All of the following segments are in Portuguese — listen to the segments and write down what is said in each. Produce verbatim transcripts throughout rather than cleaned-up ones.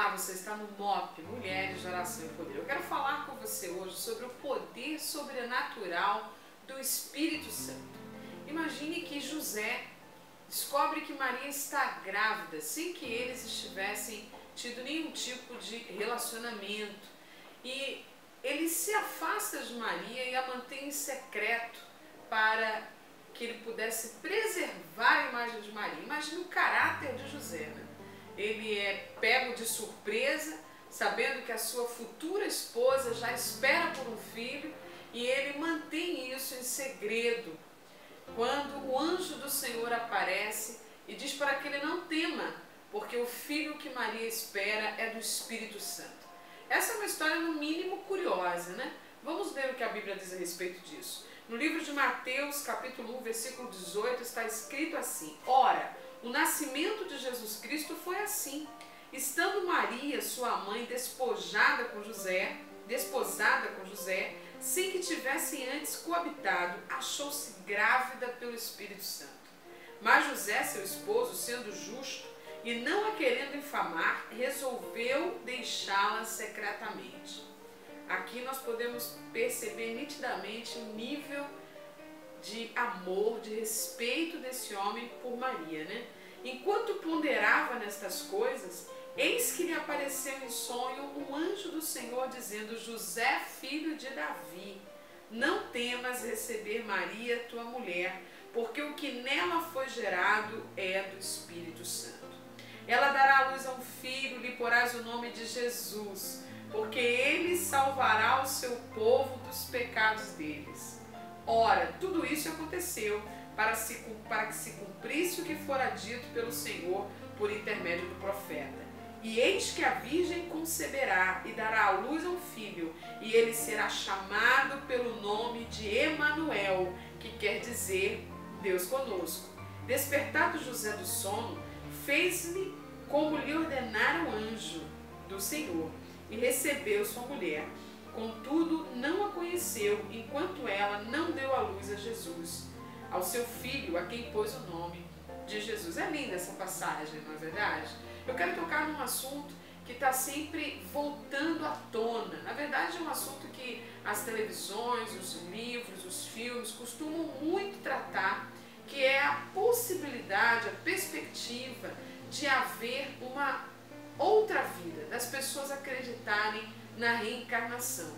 Olá, você está no M O P, Mulheres de Oração e Poder. Eu quero falar com você hoje sobre o poder sobrenatural do Espírito Santo. Imagine que José descobre que Maria está grávida sem que eles estivessem tido nenhum tipo de relacionamento. E ele se afasta de Maria e a mantém em secreto para que ele pudesse preservar a imagem de Maria. Imagine o caráter de José, né? Ele é pego de surpresa, sabendo que a sua futura esposa já espera por um filho, e ele mantém isso em segredo. Quando o anjo do Senhor aparece e diz para que ele não tema, porque o filho que Maria espera é do Espírito Santo. Essa é uma história no mínimo curiosa, né? Vamos ver o que a Bíblia diz a respeito disso. No livro de Mateus, capítulo um, versículo dezoito, está escrito assim: Ora, o nascimento de Jesus Cristo foi assim. Estando Maria, sua mãe, despojada com José, desposada com José, sem que tivessem antes coabitado, achou-se grávida pelo Espírito Santo. Mas José, seu esposo, sendo justo e não a querendo infamar, resolveu deixá-la secretamente. Aqui nós podemos perceber nitidamente o nível de amor, de respeito desse homem por Maria, né? Enquanto ponderava nestas coisas, eis que lhe apareceu em sonho um anjo do Senhor dizendo: José, filho de Davi, não temas receber Maria, tua mulher, porque o que nela foi gerado é do Espírito Santo. Ela dará à luz a um filho, lhe porás o nome de Jesus, porque ele salvará o seu povo dos pecados deles. Ora, tudo isso aconteceu para, se, para que se cumprisse o que fora dito pelo Senhor por intermédio do profeta. E eis que a virgem conceberá e dará à luz a um filho, e ele será chamado pelo nome de Emanuel, que quer dizer Deus conosco. Despertado José do sono, fez-lhe como lhe ordenara o anjo do Senhor, e recebeu sua mulher. Contudo, não a conheceu, enquanto ela não deu à luz a Jesus, ao seu filho, a quem pôs o nome de Jesus. É linda essa passagem, não é verdade? Eu quero tocar num assunto que está sempre voltando à tona. Na verdade, é um assunto que as televisões, os livros, os filmes costumam muito tratar, que é a possibilidade, a perspectiva de haver uma outra vida, das pessoas acreditarem na reencarnação.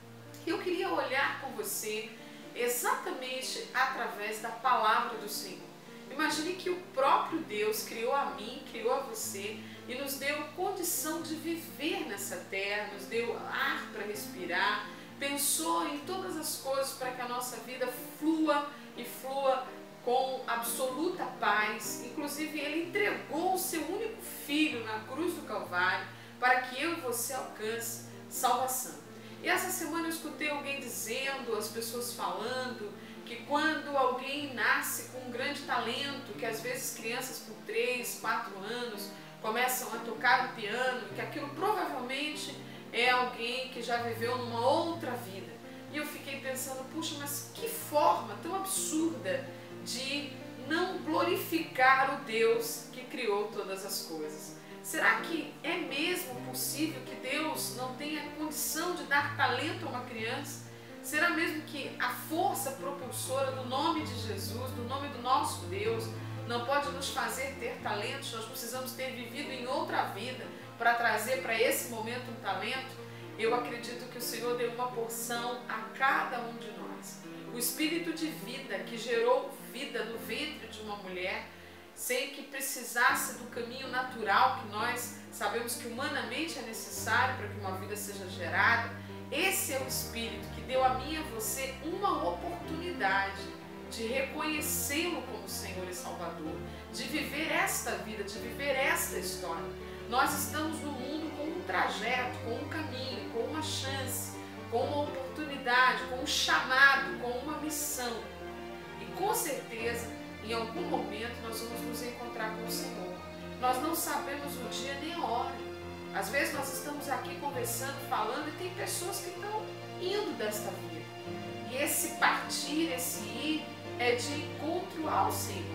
Eu queria olhar com você exatamente através da palavra do Senhor. Imagine que o próprio Deus criou a mim, criou a você e nos deu condição de viver nessa terra, nos deu ar para respirar, pensou em todas as coisas para que a nossa vida flua e flua com absoluta paz. Inclusive, Ele entregou o seu único filho na cruz do Calvário para que eu e você alcance salvação. E essa semana eu escutei alguém dizendo, as pessoas falando, que quando alguém nasce com um grande talento, que às vezes crianças por três, quatro anos começam a tocar o piano, que aquilo provavelmente é alguém que já viveu numa outra vida. E eu fiquei pensando, puxa, mas que forma tão absurda de não glorificar o Deus que criou todas as coisas. Será que é mesmo possível que Deus não tenha condição de dar talento a uma criança? Será mesmo que a força propulsora do nome de Jesus, do nome do nosso Deus, não pode nos fazer ter talentos? Nós precisamos ter vivido em outra vida para trazer para esse momento um talento? Eu acredito que o Senhor deu uma porção a cada um de nós. O espírito de vida que gerou vida no ventre de uma mulher, sem que precisasse do caminho natural que nós sabemos que humanamente é necessário para que uma vida seja gerada. Esse é o Espírito que deu a mim e a você uma oportunidade de reconhecê-lo como Senhor e Salvador, de viver esta vida, de viver esta história. Nós estamos no mundo com um trajeto, com um caminho, com uma chance, com uma oportunidade, com um chamado, com uma missão. E com certeza, em algum momento nós vamos nos encontrar com o Senhor. Nós não sabemos o dia nem a hora. Às vezes nós estamos aqui conversando, falando, e tem pessoas que estão indo desta vida. E esse partir, esse ir, é de encontro ao Senhor.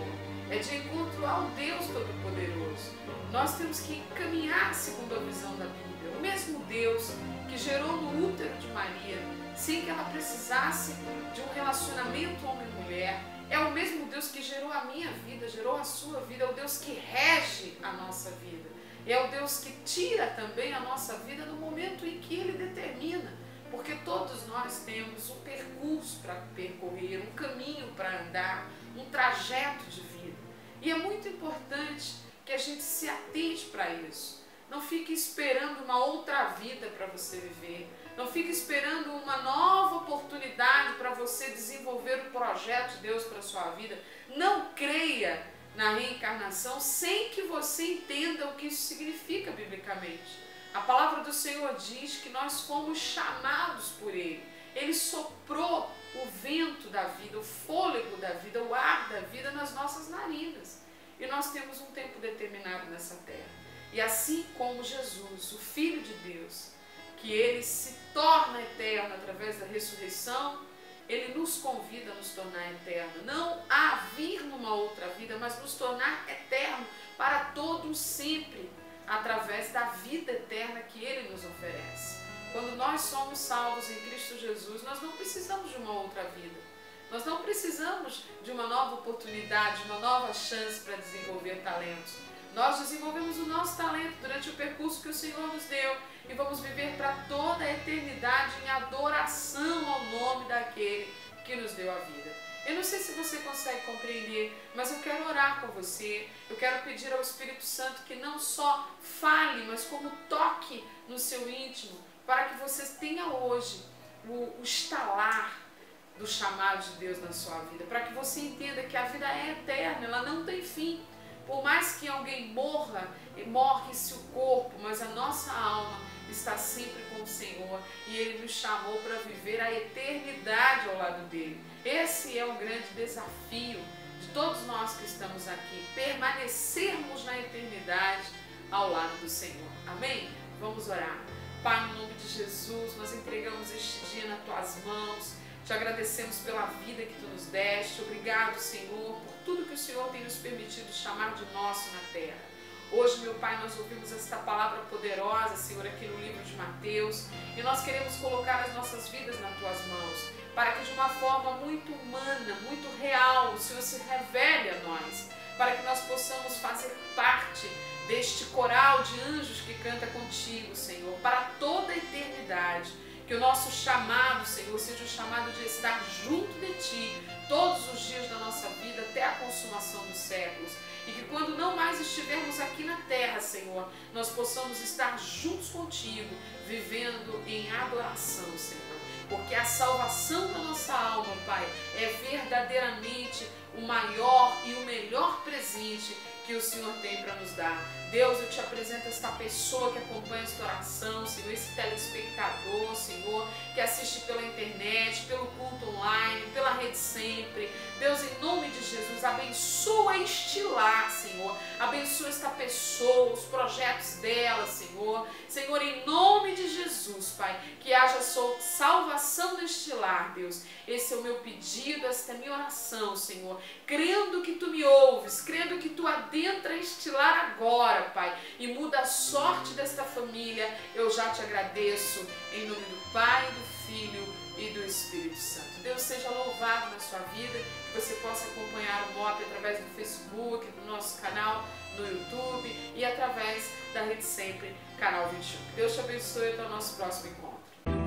é de encontro ao Deus Todo-Poderoso. Nós temos que caminhar segundo a visão da Bíblia. O mesmo Deus que gerou no útero de Maria, sem que ela precisasse de um relacionamento homem-mulher, é o mesmo Deus que gerou a minha vida, gerou a sua vida, é o Deus que rege a nossa vida. É o Deus que tira também a nossa vida no momento em que Ele determina. Porque todos nós temos um percurso para percorrer, um caminho para andar, um trajeto de vida. E é muito importante que a gente se atente para isso. Não fique esperando uma outra vida para você viver. Não fique esperando uma nova oportunidade para você desenvolver o projeto de Deus para a sua vida. Não creia na reencarnação sem que você entenda o que isso significa biblicamente. A palavra do Senhor diz que nós fomos chamados por Ele. Ele soprou o vento da vida, o fôlego da vida, o ar da vida nas nossas narinas. E nós temos um tempo determinado nessa terra. E assim como Jesus, o Filho de Deus, que Ele se torna eterno através da ressurreição, Ele nos convida a nos tornar eterno. Não a vir numa outra vida, mas nos tornar eterno para todo sempre, através da vida eterna que Ele nos oferece. Quando nós somos salvos em Cristo Jesus, nós não precisamos de uma outra vida. Nós não precisamos de uma nova oportunidade, de uma nova chance para desenvolver talentos. Nós desenvolvemos o nosso talento durante o percurso que o Senhor nos deu e vamos viver para toda a eternidade em adoração ao nome daquele que nos deu a vida. Eu não sei se você consegue compreender, mas eu quero orar com você. Eu quero pedir ao Espírito Santo que não só fale, mas como toque no seu íntimo, para que você tenha hoje o, o estalar do chamado de Deus na sua vida, para que você entenda que a vida é eterna, ela não tem fim. Por mais que alguém morra, morre-se o corpo, mas a nossa alma está sempre com o Senhor e Ele nos chamou para viver a eternidade ao lado dEle. Esse é o grande desafio de todos nós que estamos aqui, permanecermos na eternidade ao lado do Senhor. Amém? Vamos orar. Pai, no nome de Jesus, nós entregamos este dia nas Tuas mãos. Te agradecemos pela vida que Tu nos deste. Obrigado, Senhor, por tudo que o Senhor tem nos permitido chamar de nosso na terra. Hoje, meu Pai, nós ouvimos esta palavra poderosa, Senhor, aqui no livro de Mateus, e nós queremos colocar as nossas vidas nas Tuas mãos, para que de uma forma muito humana, muito real, o Senhor se revele a nós, para que nós possamos fazer parte deste coral de anjos que canta contigo, Senhor, para toda a eternidade. Que o nosso chamado, Senhor, seja o chamado de estar junto de Ti todos os dias da nossa vida até a consumação dos séculos. E que quando não mais estivermos aqui na terra, Senhor, nós possamos estar juntos contigo, vivendo em adoração, Senhor. Porque a salvação da nossa alma, Pai, é verdadeiramente o maior e o melhor presente que o Senhor tem para nos dar. Deus, eu te apresento esta pessoa que acompanha esta oração, Senhor, esse telespectador, Senhor, que assiste pela internet, pelo culto online, pela rede sempre. Deus, em nome de Jesus, abençoa este lar, Senhor. Abençoa esta pessoa, os projetos dela, Senhor. Senhor, em nome de Jesus, Pai, que haja salvação neste lar, Deus. Esse é o meu pedido, esta é a minha oração, Senhor. Crendo que Tu me ouves, crendo que Tu adentra este lar agora, Pai, e muda a sorte desta família, eu já te agradeço, em nome do Pai, do Filho e do Espírito Santo. Deus seja louvado na sua vida, que você possa acompanhar o M O P através do Facebook, do nosso canal no YouTube e através da Rede Sempre, Canal vinte e um. Deus te abençoe e até o nosso próximo encontro.